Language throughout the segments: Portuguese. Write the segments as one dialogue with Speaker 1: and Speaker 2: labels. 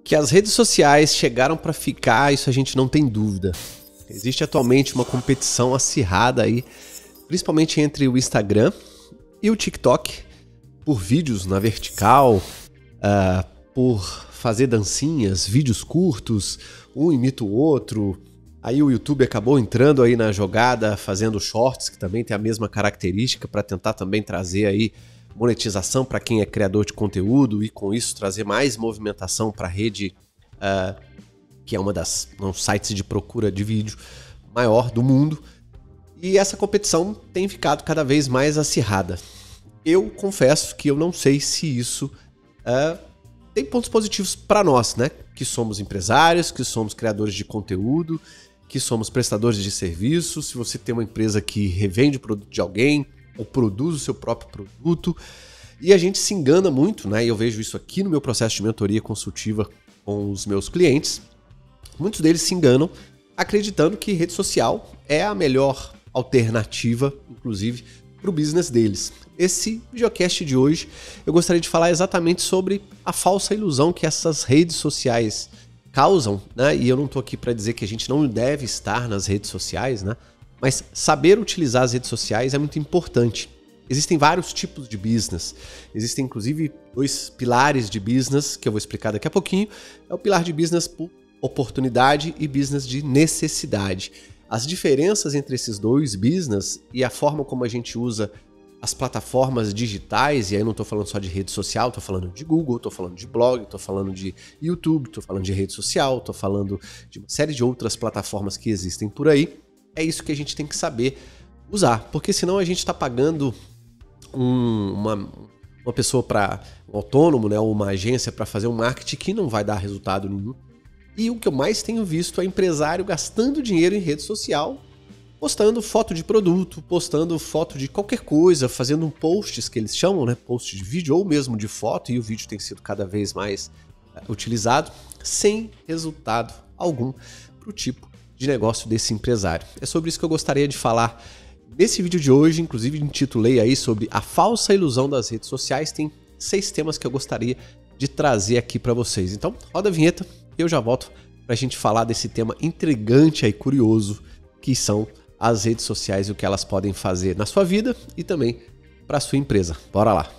Speaker 1: Que as redes sociais chegaram para ficar, isso a gente não tem dúvida. Existe atualmente uma competição acirrada aí, principalmente entre o Instagram e o TikTok, por vídeos na vertical, por fazer dancinhas, vídeos curtos, um imita o outro. Aí o YouTube acabou entrando aí na jogada, fazendo shorts, que também tem a mesma característica, para tentar também trazer aí monetização para quem é criador de conteúdo e com isso trazer mais movimentação para a rede, que é um sites de procura de vídeo maior do mundo. E essa competição tem ficado cada vez mais acirrada. Eu confesso que eu não sei se isso tem pontos positivos para nós, né? Que somos empresários, que somos criadores de conteúdo, que somos prestadores de serviço. Se você tem uma empresa que revende o produto de alguém ou produz o seu próprio produto, e a gente se engana muito, né? E eu vejo isso aqui no meu processo de mentoria consultiva com os meus clientes. Muitos deles se enganam acreditando que rede social é a melhor alternativa, inclusive, para o business deles. Esse videocast de hoje eu gostaria de falar exatamente sobre a falsa ilusão que essas redes sociais causam, né? E eu não estou aqui para dizer que a gente não deve estar nas redes sociais, né? Mas saber utilizar as redes sociais é muito importante. Existem vários tipos de business. Existem, inclusive, 2 pilares de business que eu vou explicar daqui a pouquinho. É o pilar de business por oportunidade e business de necessidade. As diferenças entre esses 2 business e a forma como a gente usa as plataformas digitais, e aí não estou falando só de rede social, estou falando de Google, estou falando de blog, estou falando de YouTube, estou falando de rede social, estou falando de uma série de outras plataformas que existem por aí. É isso que a gente tem que saber usar, porque senão a gente está pagando uma pessoa para um autônomo, né, ou uma agência para fazer um marketing que não vai dar resultado nenhum. E o que eu mais tenho visto é empresário gastando dinheiro em rede social, postando foto de produto, postando foto de qualquer coisa, fazendo posts que eles chamam, né, post de vídeo ou mesmo de foto, e o vídeo tem sido cada vez mais utilizado, sem resultado algum para o tipo de negócio desse empresário. É sobre isso que eu gostaria de falar nesse vídeo de hoje, inclusive intitulei aí sobre a falsa ilusão das redes sociais. Tem 6 temas que eu gostaria de trazer aqui para vocês. Então, roda a vinheta e eu já volto para a gente falar desse tema intrigante e curioso que são as redes sociais e o que elas podem fazer na sua vida e também para a sua empresa. Bora lá!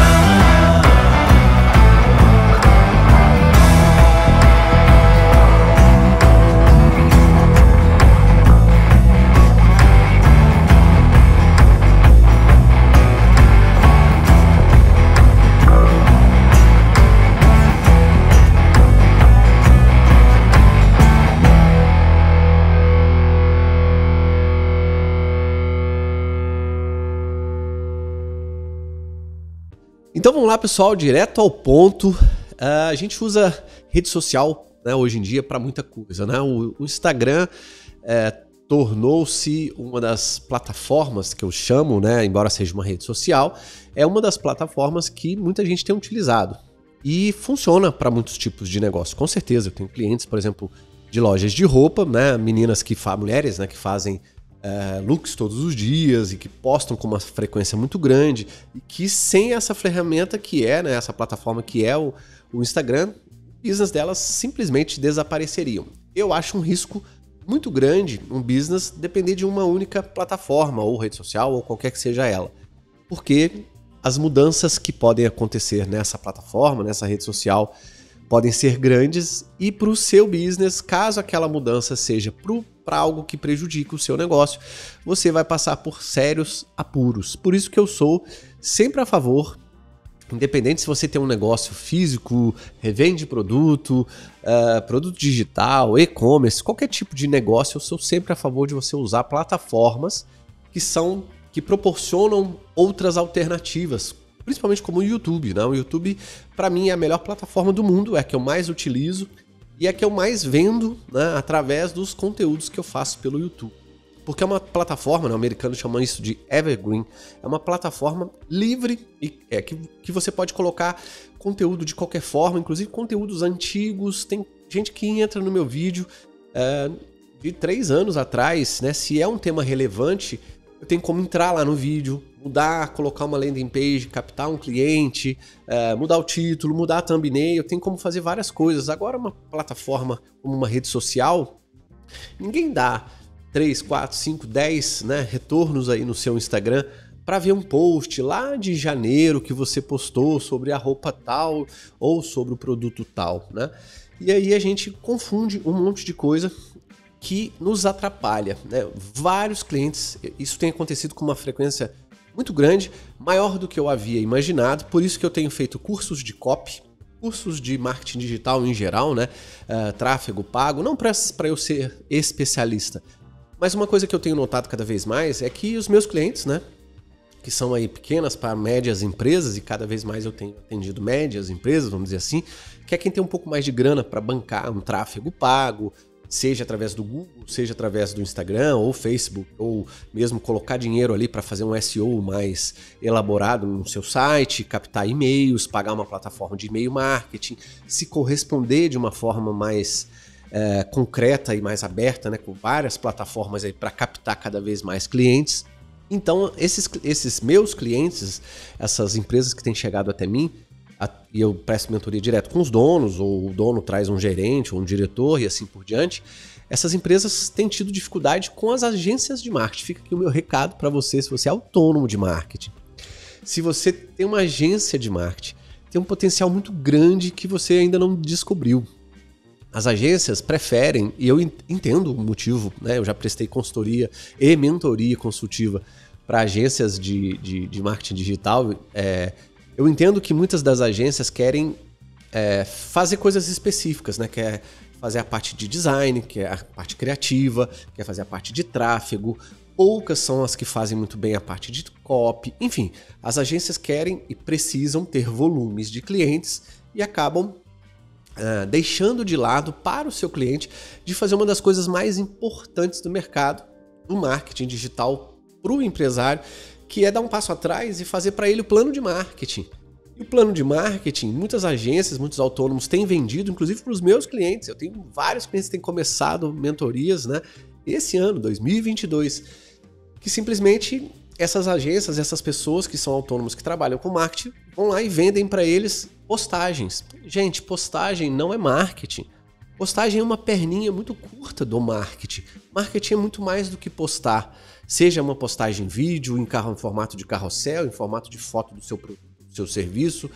Speaker 1: Então vamos lá, pessoal, direto ao ponto. A gente usa rede social, né, hoje em dia para muita coisa, né? O Instagram tornou-se uma das plataformas que eu chamo, né, embora seja uma rede social, é uma das plataformas que muita gente tem utilizado e funciona para muitos tipos de negócio. Com certeza, eu tenho clientes, por exemplo, de lojas de roupa, né, mulheres, né, que fazem looks todos os dias e que postam com uma frequência muito grande e que sem essa ferramenta que é, né, essa plataforma que é o Instagram, o business delas simplesmente desapareceriam. Eu acho um risco muito grande um business depender de uma única plataforma ou rede social ou qualquer que seja ela, porque as mudanças que podem acontecer nessa plataforma, nessa rede social, podem ser grandes e para o seu business, caso aquela mudança seja para algo que prejudique o seu negócio, você vai passar por sérios apuros. Por isso que eu sou sempre a favor, independente se você tem um negócio físico, revende produto, produto digital, e-commerce, qualquer tipo de negócio, eu sou sempre a favor de você usar plataformas que proporcionam outras alternativas, principalmente como o YouTube, né? O YouTube, para mim, é a melhor plataforma do mundo, é a que eu mais utilizo e é a que eu mais vendo, né, através dos conteúdos que eu faço pelo YouTube. Porque é uma plataforma, né, o americano chama isso de evergreen, é uma plataforma livre e que você pode colocar conteúdo de qualquer forma, inclusive conteúdos antigos. Tem gente que entra no meu vídeo de 3 anos atrás, né? Se é um tema relevante, eu tenho como entrar lá no vídeo, mudar, colocar uma landing page, captar um cliente, mudar o título, mudar a thumbnail, tem como fazer várias coisas. Agora uma plataforma como uma rede social, ninguém dá 3, 4, 5, 10 retornos aí no seu Instagram para ver um post lá de janeiro que você postou sobre a roupa tal ou sobre o produto tal, né? E aí a gente confunde um monte de coisa que nos atrapalha, né? Vários clientes, isso tem acontecido com uma frequência muito grande, maior do que eu havia imaginado, por isso que eu tenho feito cursos de copy, cursos de marketing digital em geral, né? Tráfego pago, não para eu ser especialista, mas uma coisa que eu tenho notado cada vez mais é que os meus clientes, né, que são aí pequenas para médias empresas, e cada vez mais eu tenho atendido médias empresas, vamos dizer assim, que é quem tem um pouco mais de grana para bancar um tráfego pago, seja através do Google, seja através do Instagram ou Facebook, ou mesmo colocar dinheiro ali para fazer um SEO mais elaborado no seu site, captar e-mails, pagar uma plataforma de e-mail marketing, se corresponder de uma forma mais concreta e mais aberta, né, com várias plataformas aí para captar cada vez mais clientes. Então, esses meus clientes, essas empresas que têm chegado até mim, e eu presto mentoria direto com os donos, ou o dono traz um gerente ou um diretor e assim por diante, essas empresas têm tido dificuldade com as agências de marketing. Fica aqui o meu recado para você, se você é autônomo de marketing. Se você tem uma agência de marketing, tem um potencial muito grande que você ainda não descobriu. As agências preferem, e eu entendo o motivo, né? Eu já prestei consultoria e mentoria consultiva para agências de marketing digital. Eu entendo que muitas das agências querem fazer coisas específicas, né? Quer fazer a parte de design, quer a parte criativa, quer fazer a parte de tráfego. Poucas são as que fazem muito bem a parte de copy. Enfim, as agências querem e precisam ter volumes de clientes e acabam deixando de lado para o seu cliente de fazer uma das coisas mais importantes do mercado, do marketing digital para o empresário, que é dar um passo atrás e fazer para ele o plano de marketing. E o plano de marketing, muitas agências, muitos autônomos têm vendido, inclusive para os meus clientes. Eu tenho vários clientes que têm começado mentorias, né, esse ano, 2022, que simplesmente essas agências, essas pessoas que são autônomos, que trabalham com marketing, vão lá e vendem para eles postagens. Gente, postagem não é marketing. Postagem é uma perninha muito curta do marketing. Marketing é muito mais do que postar. Seja uma postagem vídeo, em formato de carrossel, em formato de foto do seu produto, do seu serviço.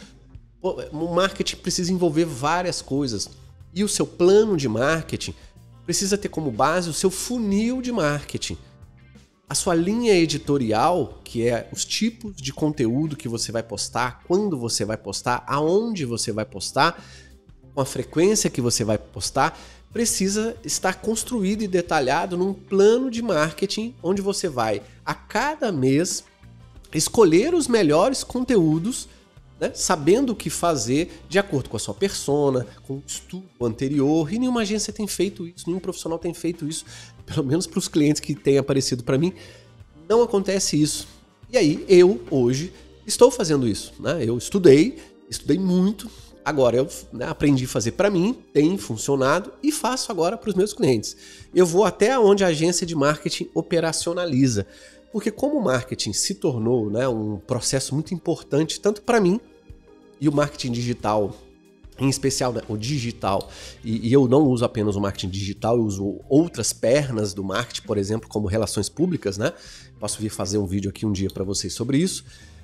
Speaker 1: O marketing precisa envolver várias coisas. E o seu plano de marketing precisa ter como base o seu funil de marketing. A sua linha editorial, que é os tipos de conteúdo que você vai postar, quando você vai postar, aonde você vai postar, com a frequência que você vai postar, precisa estar construído e detalhado num plano de marketing onde você vai, a cada mês, escolher os melhores conteúdos, né, sabendo o que fazer de acordo com a sua persona, com o estudo anterior. E nenhuma agência tem feito isso, nenhum profissional tem feito isso, pelo menos para os clientes que têm aparecido para mim, não acontece isso. E aí eu hoje estou fazendo isso, né? Eu estudei muito, agora eu aprendi a fazer para mim, tem funcionado e faço agora para os meus clientes. Eu vou até onde a agência de marketing operacionaliza. Porque como o marketing se tornou, né, um processo muito importante, tanto para mim, e o marketing digital, em especial o digital, e eu não uso apenas o marketing digital, eu uso outras pernas do marketing, por exemplo, como relações públicas, né? Posso vir fazer um vídeo aqui um dia para vocês sobre isso.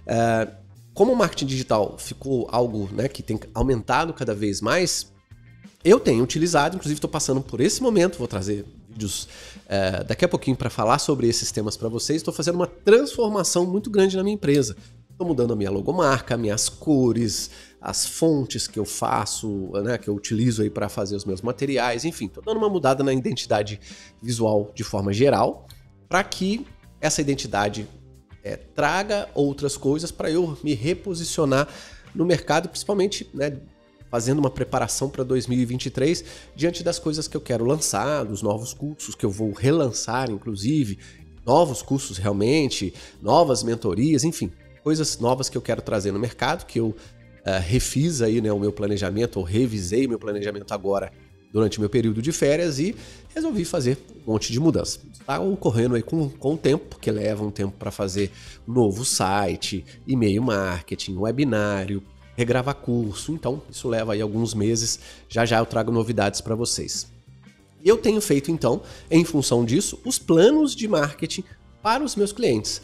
Speaker 1: Como o marketing digital ficou algo, né, que tem aumentado cada vez mais, eu tenho utilizado, inclusive estou passando por esse momento, vou trazer vídeos daqui a pouquinho para falar sobre esses temas para vocês. Estou fazendo uma transformação muito grande na minha empresa. Estou mudando a minha logomarca, minhas cores, as fontes que eu faço, né, que eu utilizo aí para fazer os meus materiais, enfim, estou dando uma mudada na identidade visual de forma geral, para que essa identidade traga outras coisas para eu me reposicionar no mercado, principalmente, né, fazendo uma preparação para 2023 diante das coisas que eu quero lançar, dos novos cursos que eu vou relançar, inclusive, novos cursos realmente, novas mentorias, enfim, coisas novas que eu quero trazer no mercado, que eu refiz aí, né, o meu planejamento, ou revisei meu planejamento agora durante meu período de férias e resolvi fazer um monte de mudanças. Está ocorrendo aí com o tempo, porque leva um tempo para fazer um novo site, e-mail marketing, webinário, regravar curso. Então, isso leva aí alguns meses. Já já eu trago novidades para vocês. E eu tenho feito, então, em função disso, os planos de marketing para os meus clientes.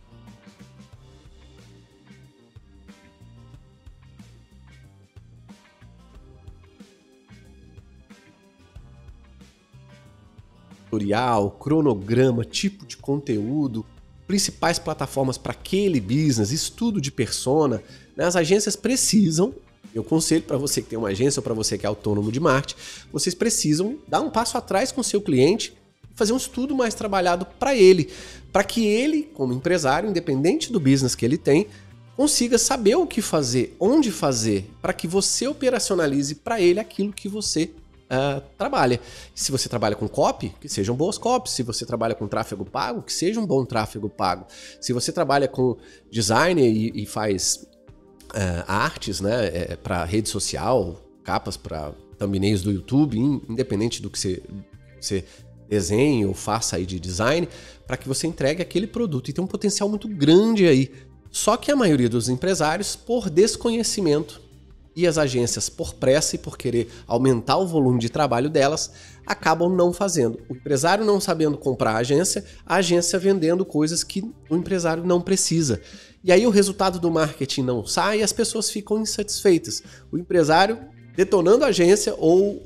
Speaker 1: Tutorial, cronograma, tipo de conteúdo, principais plataformas para aquele business, estudo de persona. As agências precisam, eu conselho para você que tem uma agência ou para você que é autônomo de marketing, vocês precisam dar um passo atrás com o seu cliente e fazer um estudo mais trabalhado para ele, para que ele, como empresário, independente do business que ele tem, consiga saber o que fazer, onde fazer, para que você operacionalize para ele aquilo que você trabalha. Se você trabalha com copy, que sejam boas copies. Se você trabalha com tráfego pago, que seja um bom tráfego pago. Se você trabalha com design e faz artes, né, para rede social, capas para thumbnails do YouTube, independente do que você desenhe ou faça aí de design, para que você entregue aquele produto. E tem um potencial muito grande aí. Só que a maioria dos empresários, por desconhecimento, e as agências, por pressa e por querer aumentar o volume de trabalho delas, acabam não fazendo. O empresário não sabendo comprar a agência vendendo coisas que o empresário não precisa. E aí o resultado do marketing não sai e as pessoas ficam insatisfeitas. O empresário detonando a agência ou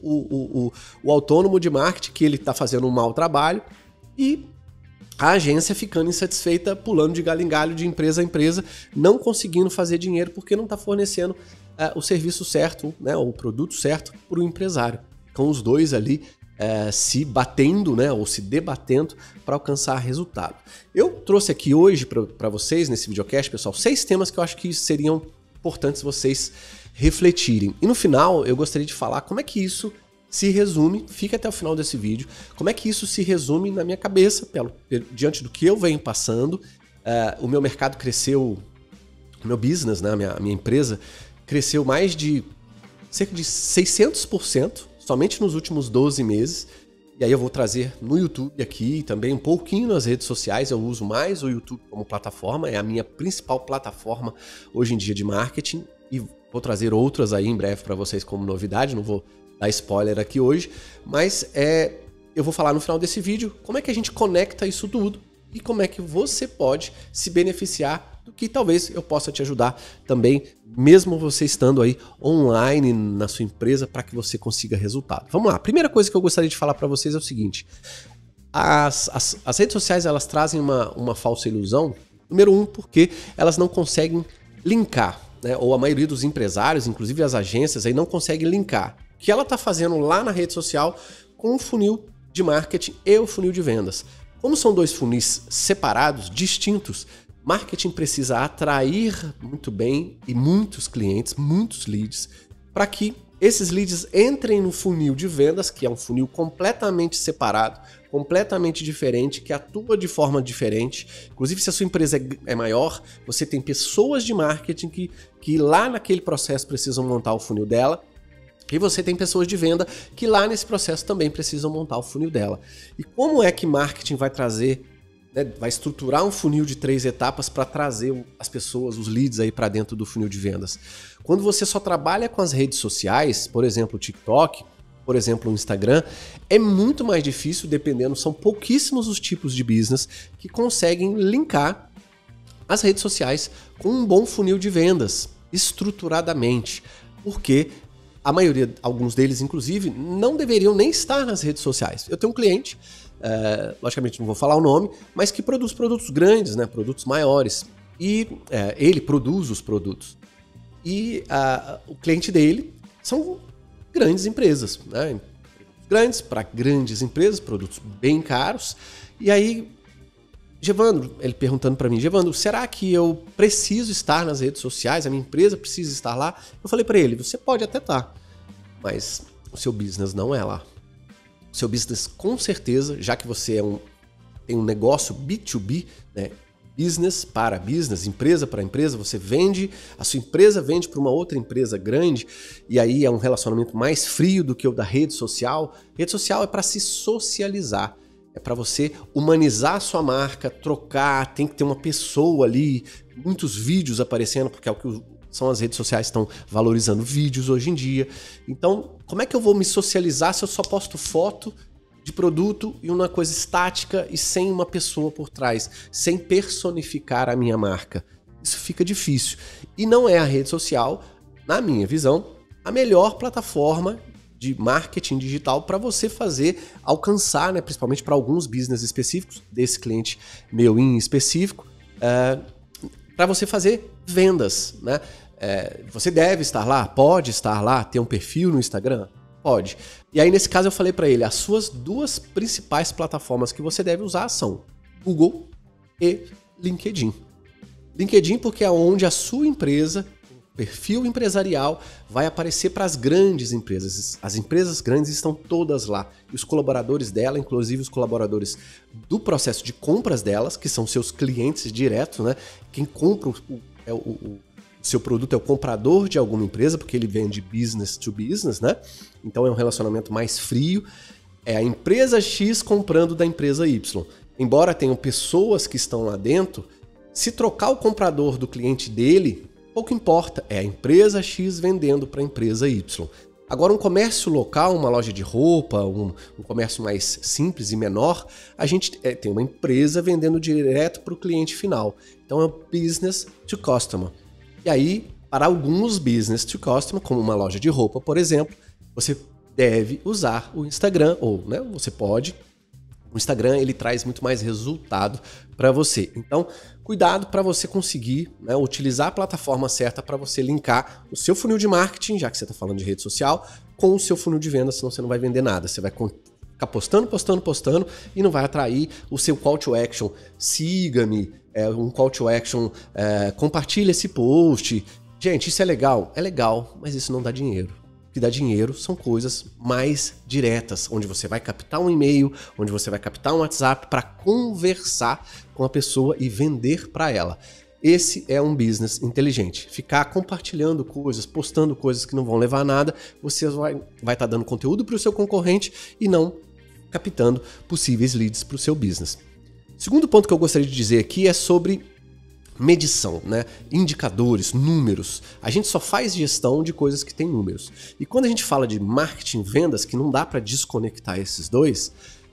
Speaker 1: o autônomo de marketing que ele está fazendo um mau trabalho e a agência ficando insatisfeita, pulando de galho em galho, de empresa a empresa, não conseguindo fazer dinheiro porque não está fornecendo o serviço certo, né, o produto certo para o empresário. Com os dois ali se batendo, né, ou se debatendo para alcançar resultado. Eu trouxe aqui hoje para vocês, nesse videocast, pessoal, 6 temas que eu acho que seriam importantes vocês refletirem. E no final eu gostaria de falar como é que isso se resume, fica até o final desse vídeo, como é que isso se resume na minha cabeça, diante do que eu venho passando. O meu mercado cresceu, o meu business, né, a minha empresa, cresceu mais de cerca de 600% somente nos últimos 12 meses. E aí eu vou trazer no YouTube aqui também um pouquinho nas redes sociais. Eu uso mais o YouTube como plataforma, é a minha principal plataforma hoje em dia de marketing. E vou trazer outras aí em breve para vocês como novidade, não vou dar spoiler aqui hoje. Mas eu vou falar no final desse vídeo como é que a gente conecta isso tudo e como é que você pode se beneficiar do que talvez eu possa te ajudar também, mesmo você estando aí online na sua empresa, para que você consiga resultado. Vamos lá, a primeira coisa que eu gostaria de falar para vocês é o seguinte: as redes sociais, elas trazem uma falsa ilusão. Número 1, porque elas não conseguem linkar, né? Ou a maioria dos empresários, inclusive as agências, aí não conseguem linkar o que ela está fazendo lá na rede social com o funil de marketing e o funil de vendas. Como são dois funis separados, distintos, marketing precisa atrair muito bem e muitos clientes, muitos leads, para que esses leads entrem no funil de vendas, que é um funil completamente separado, completamente diferente, que atua de forma diferente. Inclusive, se a sua empresa é maior, você tem pessoas de marketing que lá naquele processo precisam montar o funil dela, e você tem pessoas de venda que lá nesse processo também precisam montar o funil dela. E como é que marketing vai trazer, né, vai estruturar um funil de 3 etapas para trazer as pessoas, os leads aí para dentro do funil de vendas? Quando você só trabalha com as redes sociais, por exemplo, o TikTok, por exemplo, o Instagram, é muito mais difícil, dependendo, são pouquíssimos os tipos de business que conseguem linkar as redes sociais com um bom funil de vendas, estruturadamente, porque a maioria, alguns deles inclusive, não deveriam nem estar nas redes sociais. Eu tenho um cliente, logicamente não vou falar o nome, mas que produz produtos grandes, né, produtos maiores, e ele produz os produtos. E o cliente dele são grandes empresas, né, grandes para grandes empresas, produtos bem caros. E aí, Gevandro, ele perguntando para mim: Gevandro, será que eu preciso estar nas redes sociais? A minha empresa precisa estar lá? Eu falei para ele: você pode até estar, mas o seu business não é lá. O seu business, com certeza, já que você tem um negócio B2B, né? business para business, empresa para empresa, você vende, a sua empresa vende para uma outra empresa grande, e aí é um relacionamento mais frio do que o da rede social. Rede social é para se socializar, é para você humanizar a sua marca, trocar, tem que ter uma pessoa ali, muitos vídeos aparecendo, porque é o que são as redes sociais que estão valorizando vídeos hoje em dia. Então, como é que eu vou me socializar se eu só posto foto de produto e uma coisa estática e sem uma pessoa por trás, sem personificar a minha marca? Isso fica difícil. E não é a rede social, na minha visão, a melhor plataforma de marketing digital para você fazer alcançar, né, principalmente para alguns business específicos, desse cliente meu em específico, para você fazer vendas, né? Você deve estar lá, pode estar lá, ter um perfil no Instagram? Pode. E aí, nesse caso, eu falei para ele, as suas duas principais plataformas que você deve usar são Google e LinkedIn. LinkedIn porque é onde a sua empresa, o perfil empresarial, vai aparecer para as grandes empresas. As empresas grandes estão todas lá. E os colaboradores dela, inclusive os colaboradores do processo de compras delas, que são seus clientes diretos, né? Quem compra o seu produto é o comprador de alguma empresa, porque ele vende business to business, né? Então é um relacionamento mais frio. É a empresa X comprando da empresa Y. Embora tenham pessoas que estão lá dentro, se trocar o comprador do cliente dele, pouco importa. É a empresa X vendendo para a empresa Y. Agora, um comércio local, uma loja de roupa, um comércio mais simples e menor, a gente tem uma empresa vendendo direto para o cliente final. Então é o business to customer. E aí, para alguns business to customer, como uma loja de roupa, por exemplo, você deve usar o Instagram, ou né, você pode. O Instagram ele traz muito mais resultado para você. Então, cuidado para você conseguir, né, utilizar a plataforma certa para você linkar o seu funil de marketing, já que você está falando de rede social, com o seu funil de venda, senão você não vai vender nada. Você vai ficar postando e não vai atrair o seu call to action. Siga-me, um call to action, compartilhe esse post. Gente, isso é legal, mas isso não dá dinheiro. O que dá dinheiro são coisas mais diretas, onde você vai captar um e-mail, onde você vai captar um WhatsApp para conversar com a pessoa e vender para ela. Esse é um business inteligente. Ficar compartilhando coisas, postando coisas que não vão levar a nada, você vai estar dando conteúdo para o seu concorrente e não captando possíveis leads para o seu business. Segundo ponto que eu gostaria de dizer aqui é sobre medição, né? Indicadores, números. A gente só faz gestão de coisas que têm números. E quando a gente fala de marketing, vendas, que não dá para desconectar esses dois,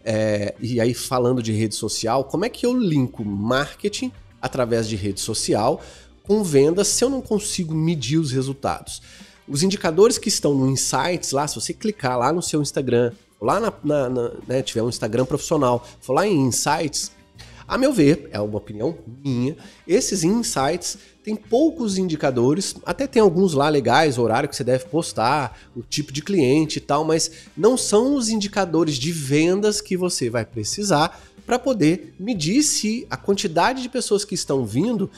Speaker 1: e aí falando de rede social, como é que eu linko marketing através de rede social com vendas se eu não consigo medir os resultados? Os indicadores que estão no Insights, lá, se você clicar lá no seu Instagram, lá né, tiver um Instagram profissional, for lá em Insights, a meu ver, é uma opinião minha, esses insights têm poucos indicadores, até tem alguns lá legais, o horário que você deve postar, o tipo de cliente e tal, mas não são os indicadores de vendas que você vai precisar para poder medir se a quantidade de pessoas que estão vindo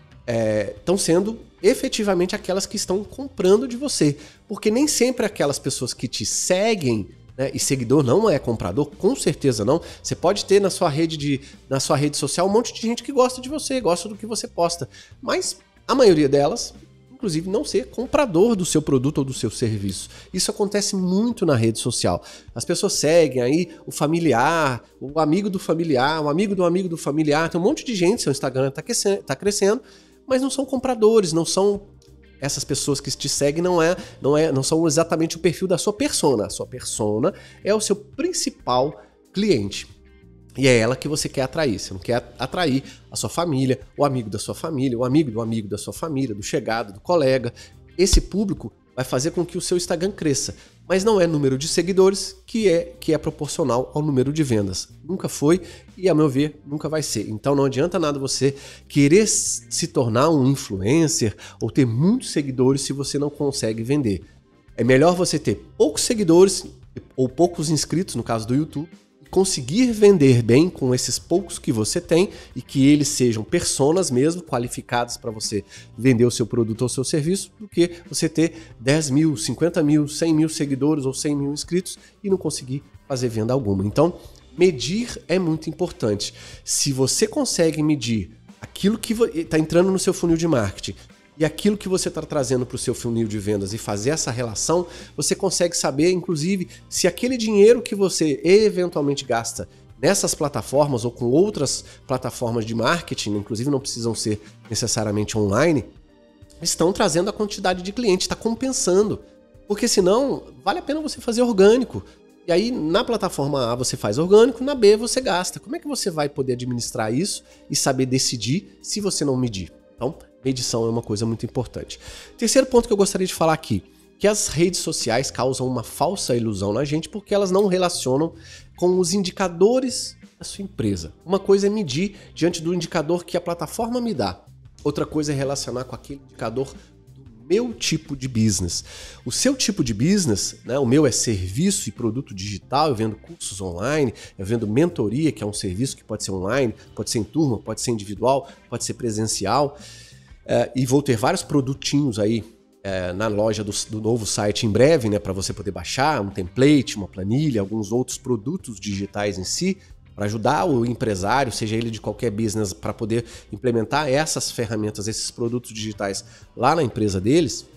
Speaker 1: estão sendo efetivamente aquelas que estão comprando de você. Porque nem sempre aquelas pessoas que te seguem, né, e seguidor não é comprador, com certeza não. Você pode ter na sua rede social um monte de gente que gosta de você, gosta do que você posta, mas a maioria delas, inclusive, não ser comprador do seu produto ou do seu serviço. Isso acontece muito na rede social. As pessoas seguem aí o familiar, o amigo do familiar, o amigo do amigo do familiar, tem um monte de gente, seu Instagram está crescendo, mas não são compradores, não são. Essas pessoas que te seguem não são exatamente o perfil da sua persona. A sua persona é o seu principal cliente. E é ela que você quer atrair. Você não quer atrair a sua família, o amigo da sua família, o amigo do amigo da sua família, do chegado, do colega. Esse público vai fazer com que o seu Instagram cresça. Mas não é número de seguidores que é proporcional ao número de vendas. Nunca foi e, a meu ver, nunca vai ser. Então não adianta nada você querer se tornar um influencer ou ter muitos seguidores se você não consegue vender. É melhor você ter poucos seguidores ou poucos inscritos, no caso do YouTube, conseguir vender bem com esses poucos que você tem e que eles sejam personas mesmo, qualificadas para você vender o seu produto ou seu serviço, do que você ter 10 mil, 50 mil, 100 mil seguidores ou 100 mil inscritos e não conseguir fazer venda alguma. Então, medir é muito importante. Se você consegue medir aquilo que está entrando no seu funil de marketing e aquilo que você está trazendo para o seu funil de vendas e fazer essa relação, você consegue saber, inclusive, se aquele dinheiro que você eventualmente gasta nessas plataformas ou com outras plataformas de marketing, inclusive não precisam ser necessariamente online, estão trazendo a quantidade de clientes, está compensando. Porque senão, vale a pena você fazer orgânico. E aí, na plataforma A você faz orgânico, na B você gasta. Como é que você vai poder administrar isso e saber decidir se você não medir? Então, medição é uma coisa muito importante. Terceiro ponto que eu gostaria de falar aqui, que as redes sociais causam uma falsa ilusão na gente porque elas não relacionam com os indicadores da sua empresa. Uma coisa é medir diante do indicador que a plataforma me dá. Outra coisa é relacionar com aquele indicador meu tipo de business. O seu tipo de business, né? O meu é serviço e produto digital, eu vendo cursos online, eu vendo mentoria, que é um serviço que pode ser online, pode ser em turma, pode ser individual, pode ser presencial, e vou ter vários produtinhos aí na loja do novo site em breve, né? Para você poder baixar um template, uma planilha, alguns outros produtos digitais em si, para ajudar o empresário, seja ele de qualquer business, para poder implementar essas ferramentas, esses produtos digitais lá na empresa deles.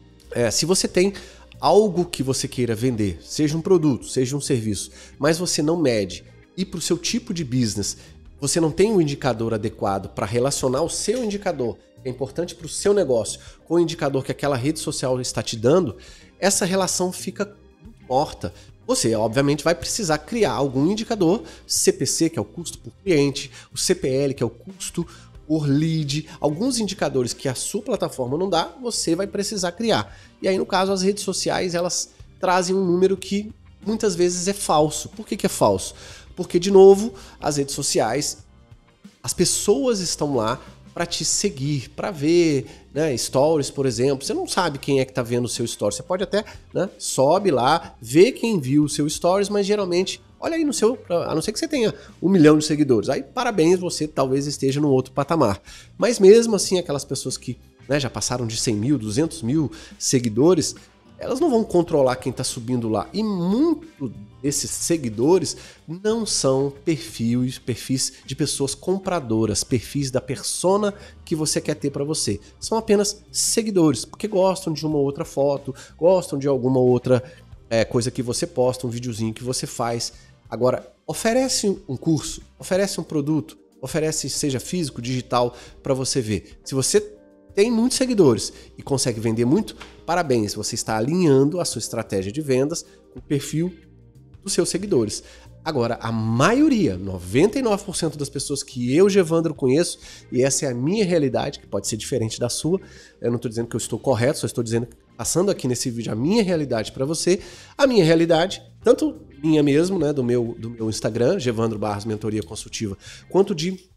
Speaker 1: Se você tem algo que você queira vender, seja um produto, seja um serviço, mas você não mede e para o seu tipo de business você não tem um indicador adequado para relacionar o seu indicador, que é importante para o seu negócio, com o indicador que aquela rede social está te dando, essa relação fica morta. Você, obviamente, vai precisar criar algum indicador, CPC, que é o custo por cliente, o CPL, que é o custo por lead, alguns indicadores que a sua plataforma não dá, você vai precisar criar. E aí, no caso, as redes sociais, elas trazem um número que muitas vezes é falso. Por que é falso? Porque, de novo, as redes sociais, as pessoas estão lá para te seguir, para ver, né, stories, por exemplo. Você não sabe quem é que está vendo o seu story. Você pode até, né, sobe lá, vê quem viu o seu stories, mas geralmente, olha aí no seu, a não ser que você tenha 1 milhão de seguidores. Aí, parabéns, você talvez esteja num outro patamar. Mas mesmo assim, aquelas pessoas que, né, já passaram de 100 mil, 200 mil seguidores, elas não vão controlar quem está subindo lá. E muito desses seguidores não são perfis de pessoas compradoras, perfis da persona que você quer ter para você. São apenas seguidores, porque gostam de uma outra foto, gostam de alguma outra coisa que você posta, um videozinho que você faz. Agora, oferece um curso, oferece um produto, oferece, seja físico, digital, para você ver. Se você tem muitos seguidores e consegue vender muito, parabéns, você está alinhando a sua estratégia de vendas com o perfil dos seus seguidores. Agora, a maioria, 99% das pessoas que eu, Gevandro, conheço, e essa é a minha realidade, que pode ser diferente da sua, eu não estou dizendo que eu estou correto, só estou dizendo, passando aqui nesse vídeo a minha realidade para você, a minha realidade, tanto minha mesmo, né, do meu Instagram, Gevandro / Mentoria Consultiva, quanto de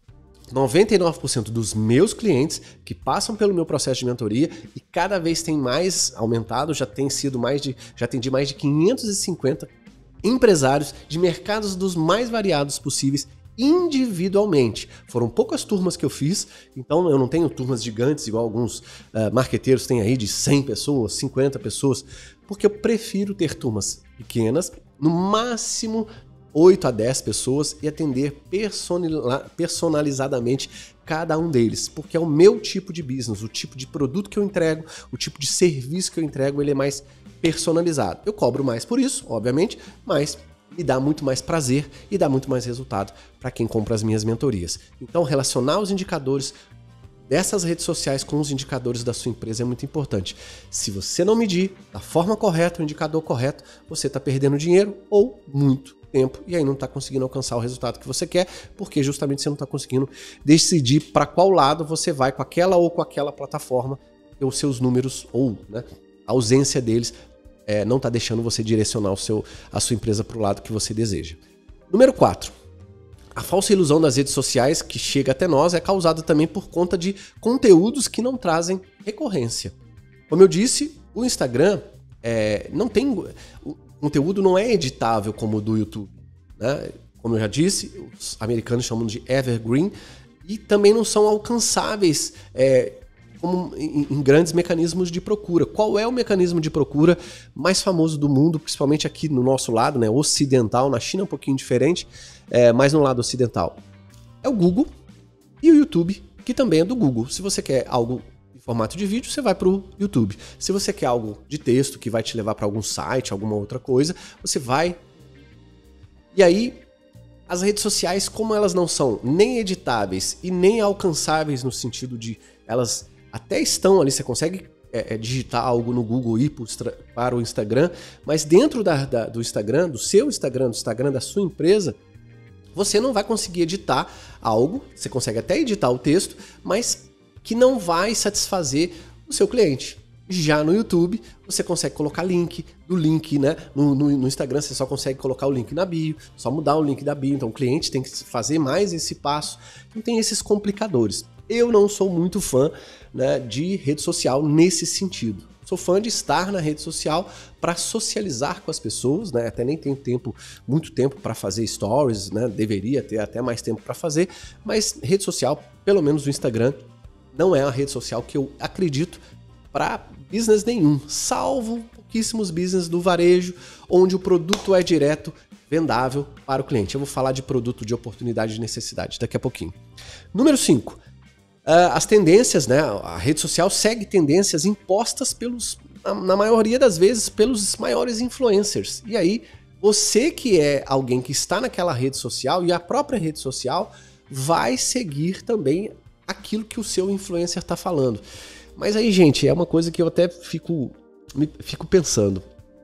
Speaker 1: 99% dos meus clientes que passam pelo meu processo de mentoria e cada vez tem mais aumentado, já atendi mais de 550 empresários de mercados dos mais variados possíveis individualmente. Foram poucas turmas que eu fiz, então eu não tenho turmas gigantes igual alguns marqueteiros têm aí de 100 pessoas, 50 pessoas, porque eu prefiro ter turmas pequenas, no máximo 8 a 10 pessoas e atender personalizadamente cada um deles, porque é o meu tipo de business, o tipo de produto que eu entrego, o tipo de serviço que eu entrego, ele é mais personalizado. Eu cobro mais por isso, obviamente, mas me dá muito mais prazer e dá muito mais resultado para quem compra as minhas mentorias. Então, relacionar os indicadores dessas redes sociais com os indicadores da sua empresa é muito importante. Se você não medir da forma correta, o indicador correto, você está perdendo dinheiro ou muito tempo e aí não está conseguindo alcançar o resultado que você quer, porque justamente você não está conseguindo decidir para qual lado você vai com aquela ou com aquela plataforma, e os seus números ou, né, a ausência deles não está deixando você direcionar a sua empresa para o lado que você deseja. Número 4. A falsa ilusão das redes sociais que chega até nós é causada também por conta de conteúdos que não trazem recorrência. Como eu disse, o Instagram não tem... O conteúdo não é editável como o do YouTube, né? Como eu já disse, os americanos chamam de evergreen e também não são alcançáveis como em grandes mecanismos de procura. Qual é o mecanismo de procura mais famoso do mundo, principalmente aqui no nosso lado, né, ocidental? Na China é um pouquinho diferente, mas no lado ocidental. É o Google e o YouTube que também é do Google. Se você quer algo em formato de vídeo, você vai para o YouTube. Se você quer algo de texto que vai te levar para algum site, alguma outra coisa, você vai. E aí, as redes sociais, como elas não são nem editáveis e nem alcançáveis no sentido de elas até estão ali, você consegue digitar algo no Google e ir para o Instagram, mas dentro do Instagram, do seu Instagram, do Instagram da sua empresa, você não vai conseguir editar algo, você consegue até editar o texto, mas que não vai satisfazer o seu cliente. Já no YouTube, você consegue colocar link, do link, né? No Instagram você só consegue colocar o link na bio, só mudar o link da bio, então o cliente tem que fazer mais esse passo, então tem esses complicadores. Eu não sou muito fã, né, de rede social nesse sentido. Sou fã de estar na rede social para socializar com as pessoas, né? Até nem tenho muito tempo para fazer stories, né? Deveria ter até mais tempo para fazer, mas rede social, pelo menos o Instagram, não é uma rede social que eu acredito para business nenhum, salvo pouquíssimos business do varejo, onde o produto é direto vendável para o cliente. Eu vou falar de produto de oportunidade e necessidade daqui a pouquinho. Número 5. As tendências, né? A rede social segue tendências impostas na maioria das vezes, pelos maiores influencers. E aí, você que é alguém que está naquela rede social e a própria rede social vai seguir também aquilo que o seu influencer está falando. Mas aí, gente, é uma coisa que eu até fico pensando.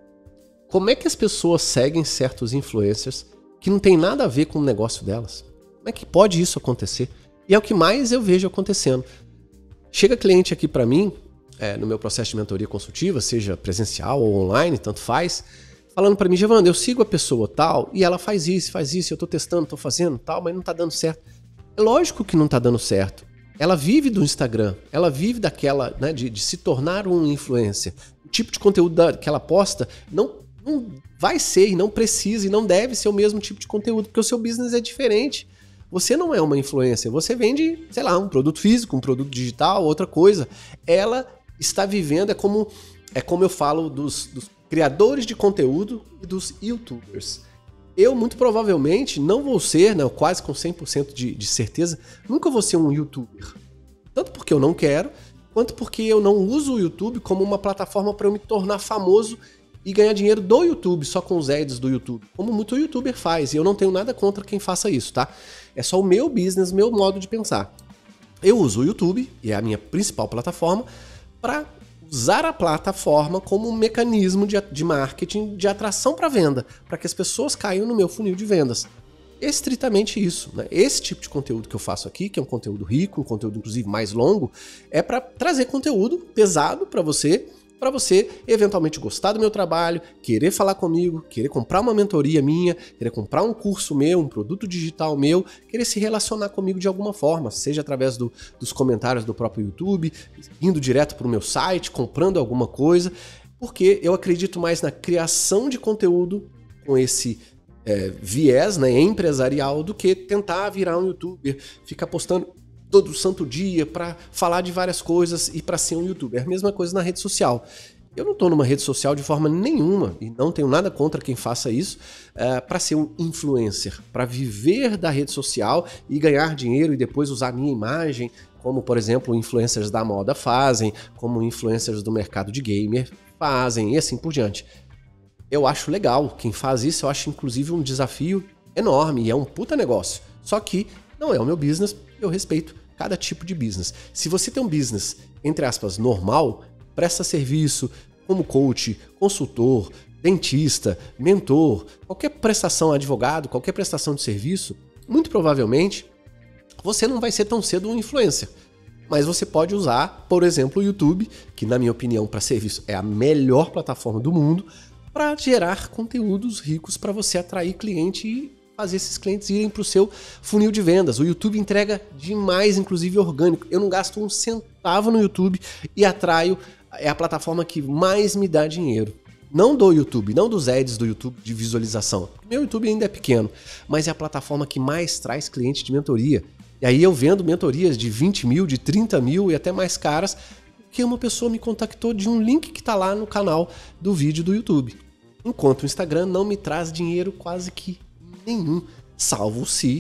Speaker 1: Como é que as pessoas seguem certos influencers que não tem nada a ver com o negócio delas? Como é que pode isso acontecer? E é o que mais eu vejo acontecendo. Chega cliente aqui para mim, no meu processo de mentoria consultiva, seja presencial ou online, tanto faz, falando para mim, Giovanni, eu sigo a pessoa tal, e ela faz isso, eu tô testando, tô fazendo tal, mas não tá dando certo. É lógico que não tá dando certo. Ela vive do Instagram, ela vive daquela, né, de se tornar um influencer. O tipo de conteúdo que ela posta não vai ser e não precisa e não deve ser o mesmo tipo de conteúdo, porque o seu business é diferente. Você não é uma influencer, você vende, sei lá, um produto físico, um produto digital, outra coisa. Ela está vivendo, é como eu falo dos criadores de conteúdo e dos YouTubers. Eu, muito provavelmente, não vou ser, né, quase com 100% de certeza, nunca vou ser um YouTuber. Tanto porque eu não quero, quanto porque eu não uso o YouTube como uma plataforma para eu me tornar famoso e ganhar dinheiro do YouTube, só com os ads do YouTube, como muito YouTuber faz, e eu não tenho nada contra quem faça isso, tá? É só o meu business, meu modo de pensar. Eu uso o YouTube, e é a minha principal plataforma, para usar a plataforma como um mecanismo de marketing, de atração para venda, para que as pessoas caiam no meu funil de vendas. Estritamente isso, né? Esse tipo de conteúdo que eu faço aqui, que é um conteúdo rico, um conteúdo inclusive mais longo, é para trazer conteúdo pesado para você eventualmente gostar do meu trabalho, querer falar comigo, querer comprar uma mentoria minha, querer comprar um curso meu, um produto digital meu, querer se relacionar comigo de alguma forma, seja através dos comentários do próprio YouTube, indo direto para o meu site, comprando alguma coisa, porque eu acredito mais na criação de conteúdo com esse viés, né, empresarial, do que tentar virar um YouTuber, ficar postando todo santo dia para falar de várias coisas e para ser um YouTuber. É a mesma coisa na rede social. Eu não estou numa rede social de forma nenhuma e não tenho nada contra quem faça isso para ser um influencer, para viver da rede social e ganhar dinheiro e depois usar a minha imagem, como, por exemplo, influencers da moda fazem, como influencers do mercado de gamer fazem e assim por diante. Eu acho legal. Quem faz isso, eu acho inclusive um desafio enorme e é um puta negócio. Só que não é o meu business, eu respeito cada tipo de business. Se você tem um business, entre aspas, normal, presta serviço como coach, consultor, dentista, mentor, qualquer prestação, advogado, qualquer prestação de serviço, muito provavelmente você não vai ser tão cedo um influencer. Mas você pode usar, por exemplo, o YouTube, que na minha opinião para serviço é a melhor plataforma do mundo, para gerar conteúdos ricos para você atrair cliente e fazer esses clientes irem para o seu funil de vendas. O YouTube entrega demais, inclusive orgânico. Eu não gasto um centavo no YouTube e atraio, é a plataforma que mais me dá dinheiro. Não do YouTube, não dos ads do YouTube de visualização. Meu YouTube ainda é pequeno, mas é a plataforma que mais traz cliente de mentoria. E aí eu vendo mentorias de 20 mil, de 30 mil e até mais caras, porque uma pessoa me contactou de um link que está lá no canal do vídeo do YouTube. Enquanto o Instagram não me traz dinheiro quase que nenhum, salvo se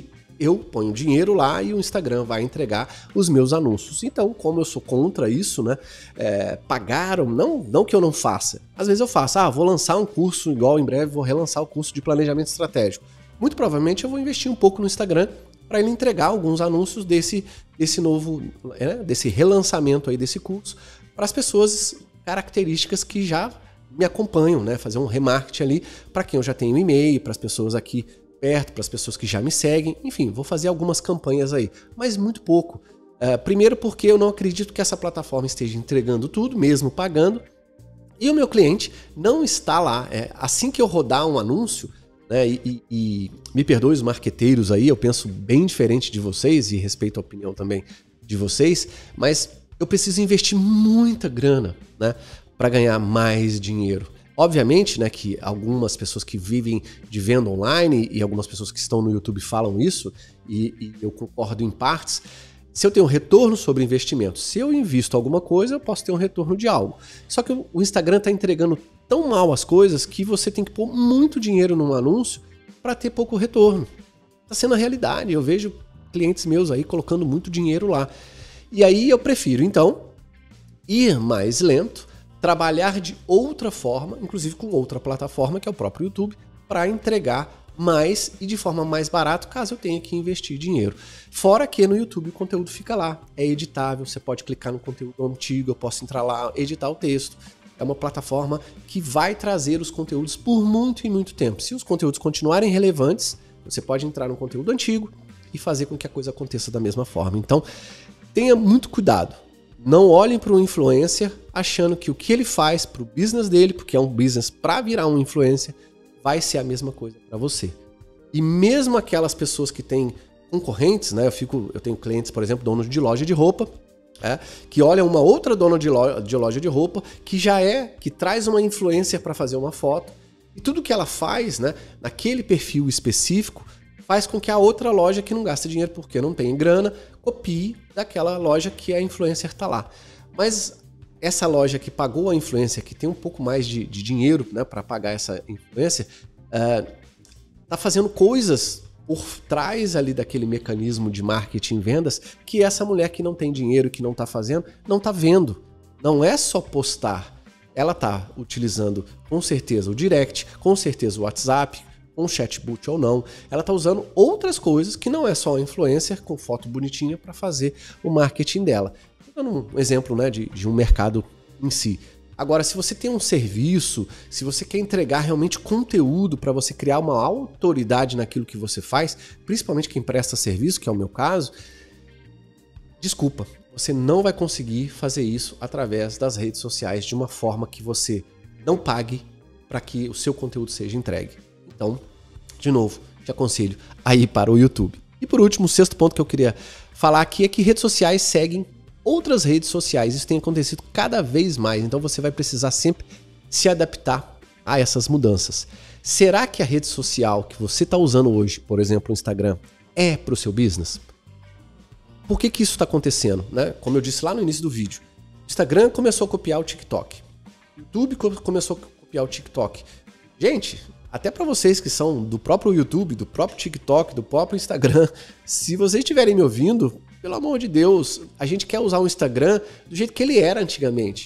Speaker 1: eu ponho dinheiro lá e o Instagram vai entregar os meus anúncios. Então, como eu sou contra isso, né, pagaram, não que eu não faça. Às vezes eu faço, vou lançar um curso, igual em breve vou relançar o curso de planejamento estratégico. Muito provavelmente eu vou investir um pouco no Instagram para ele entregar alguns anúncios desse novo, desse relançamento aí desse curso para as pessoas características que já me acompanham, né? Fazer um remarketing ali para quem eu já tenho e-mail, para as pessoas aqui perto, para as pessoas que já me seguem. Enfim, vou fazer algumas campanhas aí, mas muito pouco. Primeiro porque eu não acredito que essa plataforma esteja entregando tudo, mesmo pagando, e o meu cliente não está lá. Assim que eu rodar um anúncio, né, e me perdoe os marqueteiros aí, eu penso bem diferente de vocês e respeito a opinião também de vocês, mas eu preciso investir muita grana, né, para ganhar mais dinheiro. Obviamente, né, que algumas pessoas que vivem de venda online e algumas pessoas que estão no YouTube falam isso, e eu concordo em partes. Se eu tenho um retorno sobre investimento, se eu invisto alguma coisa, eu posso ter um retorno de algo. Só que o Instagram está entregando tão mal as coisas que você tem que pôr muito dinheiro num anúncio para ter pouco retorno. Está sendo a realidade. Eu vejo clientes meus aí colocando muito dinheiro lá. E aí eu prefiro, então, ir mais lento, trabalhar de outra forma, inclusive com outra plataforma, que é o próprio YouTube, para entregar mais e de forma mais barata, caso eu tenha que investir dinheiro. Fora que no YouTube o conteúdo fica lá, é editável, você pode clicar no conteúdo antigo, eu posso entrar lá, editar o texto. É uma plataforma que vai trazer os conteúdos por muito e muito tempo. Se os conteúdos continuarem relevantes, você pode entrar no conteúdo antigo e fazer com que a coisa aconteça da mesma forma. Então, tenha muito cuidado. Não olhem para um influencer achando que o que ele faz para o business dele, porque é um business para virar um influencer, vai ser a mesma coisa para você. E mesmo aquelas pessoas que têm concorrentes, né? Eu tenho clientes, por exemplo, donos de loja de roupa, que olham uma outra dona de loja de roupa que traz uma influencer para fazer uma foto, e tudo que ela faz, né, naquele perfil específico, faz com que a outra loja que não gasta dinheiro porque não tem grana, copie daquela loja que a influencer está lá. Mas essa loja que pagou a influencer, que tem um pouco mais de dinheiro, né, para pagar essa influencer, tá fazendo coisas por trás ali daquele mecanismo de marketing e vendas que essa mulher que não tem dinheiro, que não tá fazendo, não tá vendo. Não é só postar. Ela tá utilizando com certeza o direct, com certeza o WhatsApp, com chatbot ou não. Ela tá usando outras coisas que não é só a influencer com foto bonitinha para fazer o marketing dela. Dando um exemplo, né, de um mercado em si. Agora, se você tem um serviço, se você quer entregar realmente conteúdo para você criar uma autoridade naquilo que você faz, principalmente quem presta serviço, que é o meu caso, desculpa, você não vai conseguir fazer isso através das redes sociais de uma forma que você não pague para que o seu conteúdo seja entregue. Então, de novo, te aconselho a ir para o YouTube. E por último, o sexto ponto que eu queria falar aqui é que redes sociais seguem outras redes sociais. Isso tem acontecido cada vez mais, então você vai precisar sempre se adaptar a essas mudanças. Será que a rede social que você está usando hoje, por exemplo, o Instagram, é para o seu business? Por que isso está acontecendo, né? Como eu disse lá no início do vídeo, o Instagram começou a copiar o TikTok. O YouTube começou a copiar o TikTok. Gente, até para vocês que são do próprio YouTube, do próprio TikTok, do próprio Instagram, se vocês estiverem me ouvindo, pelo amor de Deus, a gente quer usar o Instagram do jeito que ele era antigamente.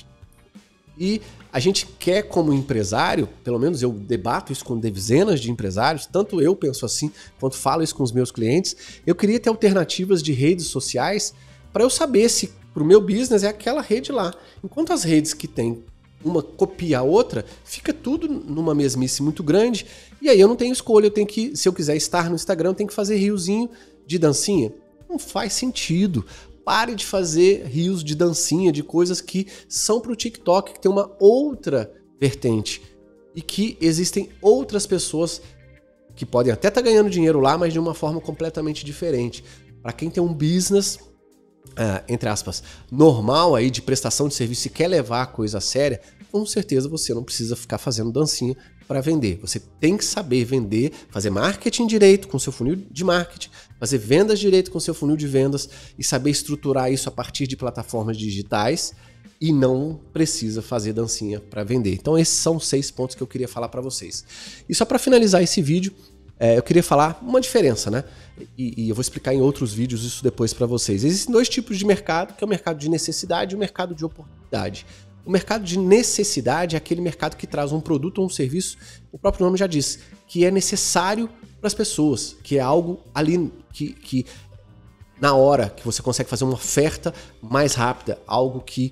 Speaker 1: E a gente quer, como empresário, pelo menos eu debato isso com dezenas de empresários, tanto eu penso assim, quanto falo isso com os meus clientes, eu queria ter alternativas de redes sociais para eu saber se para o meu business é aquela rede lá. Enquanto as redes que tem uma copia a outra, fica tudo numa mesmice muito grande, e aí eu não tenho escolha, eu tenho que, se eu quiser estar no Instagram, eu tenho que fazer riozinho de dancinha. Não faz sentido. Pare de fazer rios de dancinha, de coisas que são para o TikTok, que tem uma outra vertente. E que existem outras pessoas que podem até estar ganhando dinheiro lá, mas de uma forma completamente diferente. Para quem tem um business, entre aspas, normal aí de prestação de serviço e quer levar a coisa a séria, com certeza você não precisa ficar fazendo dancinha para vender. Você tem que saber vender, fazer marketing direito com seu funil de marketing, fazer vendas direito com seu funil de vendas e saber estruturar isso a partir de plataformas digitais, e não precisa fazer dancinha para vender. Então esses são os 6 pontos que eu queria falar para vocês. E só para finalizar esse vídeo, eu queria falar uma diferença, né? E eu vou explicar em outros vídeos isso depois para vocês. Existem dois tipos de mercado, que é o mercado de necessidade e o mercado de oportunidade. O mercado de necessidade é aquele mercado que traz um produto ou um serviço, o próprio nome já diz, que é necessário para as pessoas, que é algo ali que na hora que você consegue fazer uma oferta mais rápida, algo que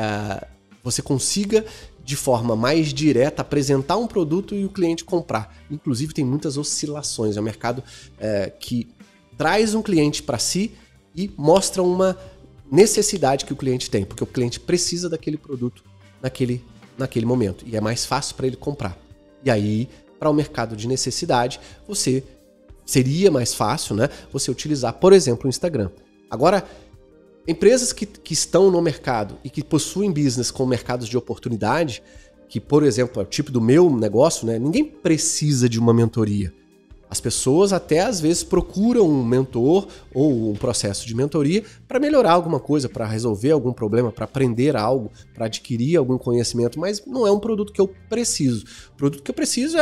Speaker 1: você consiga de forma mais direta apresentar um produto e o cliente comprar. Inclusive tem muitas oscilações, é um mercado que traz um cliente para si e mostra uma necessidade que o cliente tem, porque o cliente precisa daquele produto naquele momento e é mais fácil para ele comprar. E aí, para o mercado de necessidade, seria mais fácil, né, você utilizar, por exemplo, o Instagram. Agora, empresas que estão no mercado e que possuem business com mercados de oportunidade, que, por exemplo, é o tipo do meu negócio, né, ninguém precisa de uma mentoria. As pessoas até às vezes procuram um mentor ou um processo de mentoria para melhorar alguma coisa, para resolver algum problema, para aprender algo, para adquirir algum conhecimento, mas não é um produto que eu preciso. O produto que eu preciso é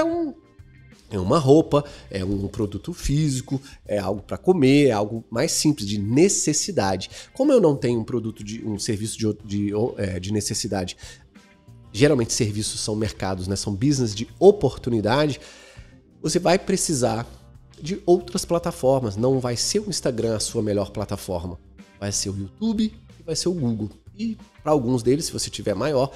Speaker 1: uma roupa, é um produto físico, é algo para comer, é algo mais simples, de necessidade. Como eu não tenho um serviço de necessidade, geralmente serviços são mercados, né? São business de oportunidade, você vai precisar de outras plataformas. Não vai ser o Instagram a sua melhor plataforma. Vai ser o YouTube e vai ser o Google. E para alguns deles, se você tiver maior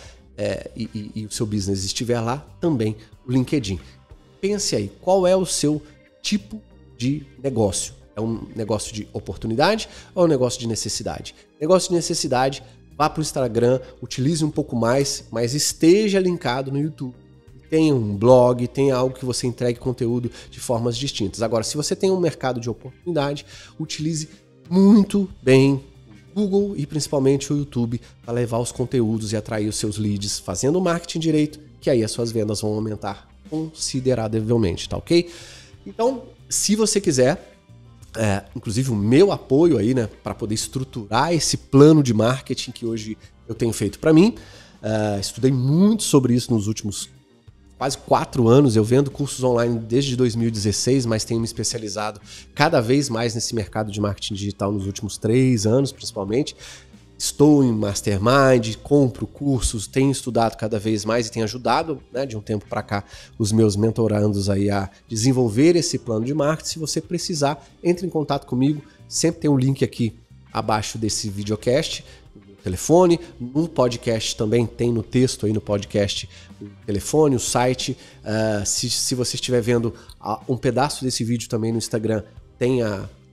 Speaker 1: e o seu business estiver lá, também o LinkedIn. Pense aí, qual é o seu tipo de negócio? É um negócio de oportunidade ou é um negócio de necessidade? Negócio de necessidade, vá para o Instagram, utilize um pouco mais, mas esteja linkado no YouTube. Tem um blog, tem algo que você entregue conteúdo de formas distintas. Agora, se você tem um mercado de oportunidade, utilize muito bem o Google e principalmente o YouTube para levar os conteúdos e atrair os seus leads, fazendo o marketing direito, que aí as suas vendas vão aumentar consideravelmente, tá ok? Então, se você quiser, inclusive o meu apoio aí, né, para poder estruturar esse plano de marketing que hoje eu tenho feito para mim, estudei muito sobre isso nos últimos quase 4 anos, eu vendo cursos online desde 2016, mas tenho me especializado cada vez mais nesse mercado de marketing digital nos últimos 3 anos, principalmente. Estou em mastermind, compro cursos, tenho estudado cada vez mais e tenho ajudado, né, de um tempo para cá, os meus mentorandos aí a desenvolver esse plano de marketing. Se você precisar, entre em contato comigo, sempre tem um link aqui abaixo desse videocast, telefone, no podcast também tem no texto aí no podcast o telefone, o site. Se você estiver vendo um pedaço desse vídeo também no Instagram, tem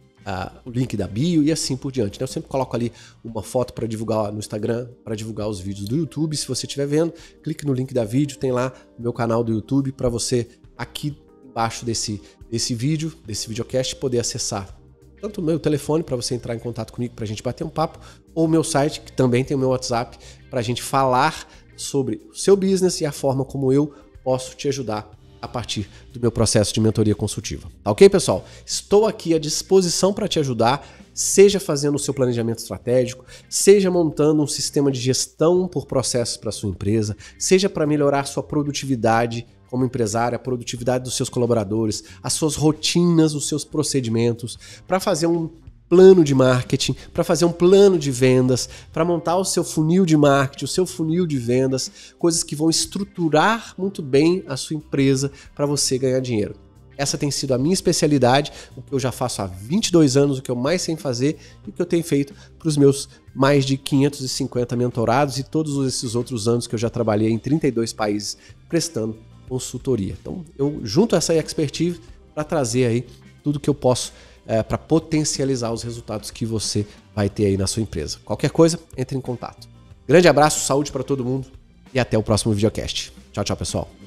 Speaker 1: o link da bio e assim por diante. Eu sempre coloco ali uma foto para divulgar no Instagram, para divulgar os vídeos do YouTube. Se você estiver vendo, clique no link da vídeo, tem lá o meu canal do YouTube para você aqui embaixo desse vídeo, desse videocast, poder acessar tanto o meu telefone para você entrar em contato comigo para a gente bater um papo, ou o meu site, que também tem o meu WhatsApp, para a gente falar sobre o seu business e a forma como eu posso te ajudar a partir do meu processo de mentoria consultiva. Tá ok, pessoal? Estou aqui à disposição para te ajudar, seja fazendo o seu planejamento estratégico, seja montando um sistema de gestão por processos para sua empresa, seja para melhorar sua produtividade como empresário, a produtividade dos seus colaboradores, as suas rotinas, os seus procedimentos, para fazer um plano de marketing, para fazer um plano de vendas, para montar o seu funil de marketing, o seu funil de vendas, coisas que vão estruturar muito bem a sua empresa para você ganhar dinheiro. Essa tem sido a minha especialidade, o que eu já faço há 22 anos, o que eu mais sei fazer e o que eu tenho feito para os meus mais de 550 mentorados e todos esses outros anos que eu já trabalhei em 32 países prestando consultoria. Então, eu junto essa expertise para trazer aí tudo que eu posso para potencializar os resultados que você vai ter aí na sua empresa. Qualquer coisa, entre em contato. Grande abraço, saúde para todo mundo e até o próximo videocast. Tchau, tchau, pessoal.